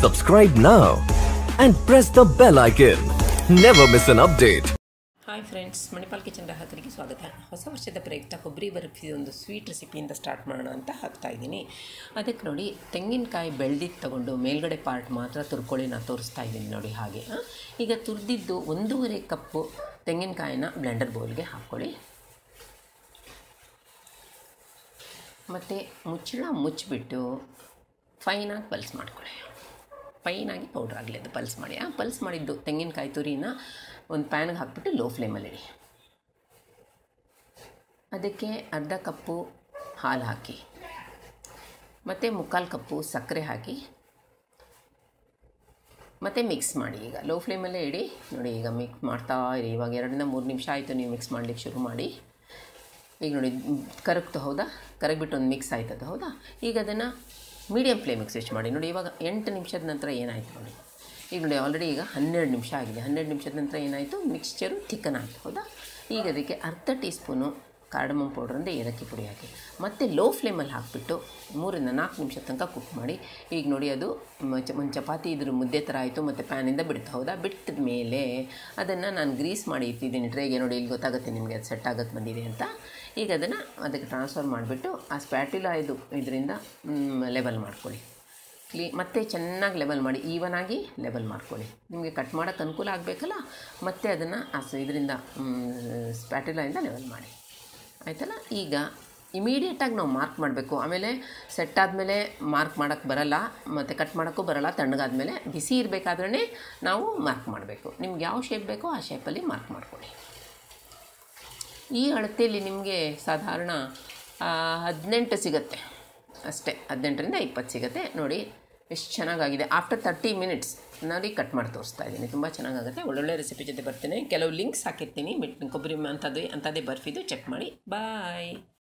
Subscribe now and press the bell icon. Never miss an update. Hi friends, Manipal kitchen ಗ್ರಾಹಕರಿಗೆ ಸ್ವಾಗತ. ಹೊಸ ವರ್ಷದ ಪ್ರಯುಕ್ತ ಕೊಬ್ಬರಿ ಬರ್ಫಿ ಒಂದು ಸ್ವೀಟ್ ರೆಸಿಪಿಯಿಂದ ಸ್ಟಾರ್ಟ್ ಮಾಡೋಣ ಅಂತ ಹಾಕ್ತಾಯಿದ್ದೀನಿ. ಅದಕ್ಕೆ ನೋಡಿ, ತೆಂಗಿನಕಾಯಿ ಬೆಳೆದಿದ್ದು ತೊಗೊಂಡು ಮೇಲ್ಗಡೆ ಪಾರ್ಟ್ ಮಾತ್ರ ತುರ್ಕೊಳ್ಳಿ ನಾನು ತೋರಿಸ್ತಾ ಇದ್ದೀನಿ ನೋಡಿ. ಹಾಗೆ ಈಗ ತುರಿದಿದ್ದು 1.5 ಕಪ್ಪು ತೆಂಗಿನಕಾಯಿನ ಬ್ಲೆಂಡರ್ ಬೌಲ್ಗೆ ಹಾಕ್ಕೊಳ್ಳಿ. ಮತ್ತು ಮುಚ್ಚಳ ಮುಚ್ಚಿಬಿಟ್ಟು ಫೈನಾಗಿ ಪಲ್ಸ್ ಮಾಡ್ಕೊಳ್ಳಿ. ಫೈನಾಗಿ ಪೌಡ್ರ್ ಆಗಲಿ, ಅದು ಪಲ್ಸ್ ಮಾಡಿ. ಪಲ್ಸ್ ಮಾಡಿದ್ದು ತೆಂಗಿನಕಾಯಿ ತುರಿನ ಒಂದು ಪ್ಯಾನ್ಗೆ ಹಾಕ್ಬಿಟ್ಟು ಲೋ ಫ್ಲೇಮಲ್ಲಿಡಿ. ಅದಕ್ಕೆ ಅರ್ಧ ಕಪ್ಪು ಹಾಲು ಹಾಕಿ, ಮತ್ತು 3/4 ಕಪ್ಪು ಸಕ್ಕರೆ ಹಾಕಿ, ಮತ್ತು ಮಿಕ್ಸ್ ಮಾಡಿ. ಈಗ ಲೋ ಫ್ಲೇಮಲ್ಲೇ ಇಡಿ ನೋಡಿ. ಈಗ ಮಿಕ್ಸ್ ಮಾಡ್ತಾ ಇರಿ. ಇವಾಗ 2-3 ನಿಮಿಷ ಆಯಿತು ನೀವು ಮಿಕ್ಸ್ ಮಾಡಲಿಕ್ಕೆ ಶುರು ಮಾಡಿ. ಈಗ ನೋಡಿ ಕರಗ್ತು, ಹೌದಾ? ಕರಗಿಬಿಟ್ಟು ಒಂದು ಮಿಕ್ಸ್ ಆಯ್ತದ, ಹೌದಾ? ಈಗ ಅದನ್ನು ಮೀಡಿಯಮ್ ಫ್ಲೇಮಿಗೆ ಸ್ವಿಚ್ ಮಾಡಿ. ನೋಡಿ ಇವಾಗ 8 ನಿಮಿಷದ ನಂತರ ಏನಾಯಿತು ನೋಡಿ. ಈಗ ನೋಡಿ ಆಲ್ರೆಡಿ ಈಗ 12 ನಿಮಿಷ ಆಗಿದೆ. 12 ನಿಮಿಷದ ನಂತರ ಏನಾಯಿತು, ಮಿಕ್ಸ್ಚರು ಥಿಕ್ಕನ್ ಆಯಿತು, ಹೌದಾ? ಈಗ ಅದಕ್ಕೆ ಅರ್ಧ ಟೀ ಸ್ಪೂನು ಕಾರ್ಡಮಮ್ ಪೌಡ್ರ್ ಅಂದರೆ ಏಲಕ್ಕಿ ಪುಡಿ ಹಾಕಿ, ಮತ್ತು ಲೋ ಫ್ಲೇಮಲ್ಲಿ ಹಾಕಿಬಿಟ್ಟು 3-4 ನಿಮಿಷ ತನಕ ಕುಕ್ ಮಾಡಿ. ಈಗ ನೋಡಿ ಅದು ಒಂದು ಚಪಾತಿ ಇದ್ರ ಮುದ್ದೆ ಥರ ಆಯಿತು, ಮತ್ತು ಪ್ಯಾನಿಂದ ಬಿಡ್ತು, ಹೌದಾ? ಬಿಟ್ಟಿದ ಮೇಲೆ ಅದನ್ನು ನಾನು ಗ್ರೀಸ್ ಮಾಡಿ ಇಟ್ಟಿದ್ದೀನಿ ಟ್ರೇಗೆ. ನೋಡಿ ಇಲ್ಲಿ ಗೊತ್ತಾಗುತ್ತೆ ನಿಮಗೆ ಅದು ಸೆಟ್ ಆಗುತ್ತೆ ಬಂದಿದೆ ಅಂತ. ಈಗ ಅದನ್ನು ಅದಕ್ಕೆ ಟ್ರಾನ್ಸ್ಫರ್ ಮಾಡಿಬಿಟ್ಟು ಆ ಸ್ಪ್ಯಾಟ್ಯುಲಾ ಇದರಿಂದ ಲೆವೆಲ್ ಮಾಡ್ಕೊಳ್ಳಿ. ಮತ್ತೆ ಚೆನ್ನಾಗಿ ಲೆವೆಲ್ ಮಾಡಿ, ಈವನಾಗಿ ಲೆವೆಲ್ ಮಾಡ್ಕೊಳ್ಳಿ. ನಿಮಗೆ ಕಟ್ ಮಾಡೋಕ್ಕೆ ಅನುಕೂಲ ಆಗಬೇಕಲ್ಲ, ಮತ್ತು ಅದನ್ನು ಇದರಿಂದ ಸ್ಪ್ಯಾಟ್ಯುಲಾಯಿಂದ ಲೆವೆಲ್ ಮಾಡಿ, ಆಯಿತಲ್ಲ? ಈಗ ಇಮಿಡಿಯೇಟಾಗಿ ನಾವು ಮಾರ್ಕ್ ಮಾಡಬೇಕು. ಆಮೇಲೆ ಸೆಟ್ ಆದಮೇಲೆ ಮಾರ್ಕ್ ಮಾಡೋಕ್ಕೆ ಬರಲ್ಲ, ಮತ್ತು ಕಟ್ ಮಾಡೋಕ್ಕೂ ಬರಲ್ಲ. ತಣ್ಣಗಾದ್ಮೇಲೆ ಬಿಸಿ ಇರಬೇಕಾದ್ರೇ ನಾವು ಮಾರ್ಕ್ ಮಾಡಬೇಕು. ನಿಮ್ಗೆ ಯಾವ ಶೇಪ್ ಬೇಕೋ ಆ ಶೇಪಲ್ಲಿ ಮಾರ್ಕ್ ಮಾಡ್ಕೊಳ್ಳಿ. ಈ ಅಳತೆಯಲ್ಲಿ ನಿಮಗೆ ಸಾಧಾರಣ 18 ಸಿಗುತ್ತೆ ಅಷ್ಟೇ. 18ರಿಂದ 20 ಸಿಗುತ್ತೆ. ನೋಡಿ ಎಷ್ಟು ಚೆನ್ನಾಗಾಗಿದೆ. ಆಫ್ಟರ್ 30 ಮಿನಿಟ್ಸ್ ನೋಡಿ ಕಟ್ ಮಾಡಿ ತೋರಿಸ್ತಾ ಇದ್ದೀನಿ. ತುಂಬ ಚೆನ್ನಾಗಾಗುತ್ತೆ. ಒಳ್ಳೊಳ್ಳೆ ರೆಸಿಪಿ ಜೊತೆ ಬರ್ತೀನಿ. ಕೆಲವು ಲಿಂಕ್ಸ್ ಹಾಕಿರ್ತೀನಿ, ಕೊಬ್ಬರಿ ಅಂಥದ್ದೇ ಬರ್ಫಿದು ಚೆಕ್ ಮಾಡಿ. ಬಾಯ್.